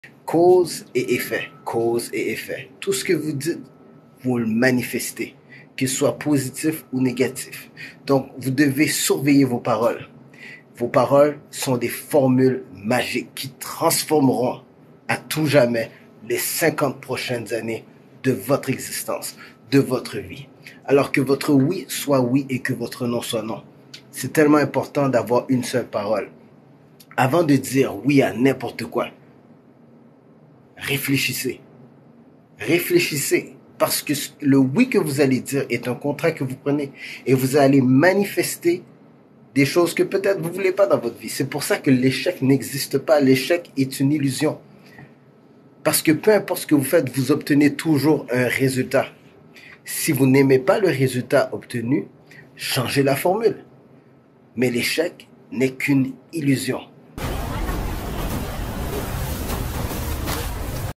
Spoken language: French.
Cause et effet, cause et effet. Tout ce que vous dites, vous le manifestez, qu'il soit positif ou négatif. Donc, vous devez surveiller vos paroles. Vos paroles sont des formules magiques qui transformeront à tout jamais les 50 prochaines années de votre existence, de votre vie. Alors que votre oui soit oui et que votre non soit non. C'est tellement important d'avoir une seule parole. Avant de dire oui à n'importe quoi, réfléchissez. Réfléchissez. Parce que le oui que vous allez dire est un contrat que vous prenez et vous allez manifester des choses que peut-être vous ne voulez pas dans votre vie. C'est pour ça que l'échec n'existe pas. L'échec est une illusion. Parce que peu importe ce que vous faites, vous obtenez toujours un résultat. Si vous n'aimez pas le résultat obtenu, changez la formule. Mais l'échec n'est qu'une illusion.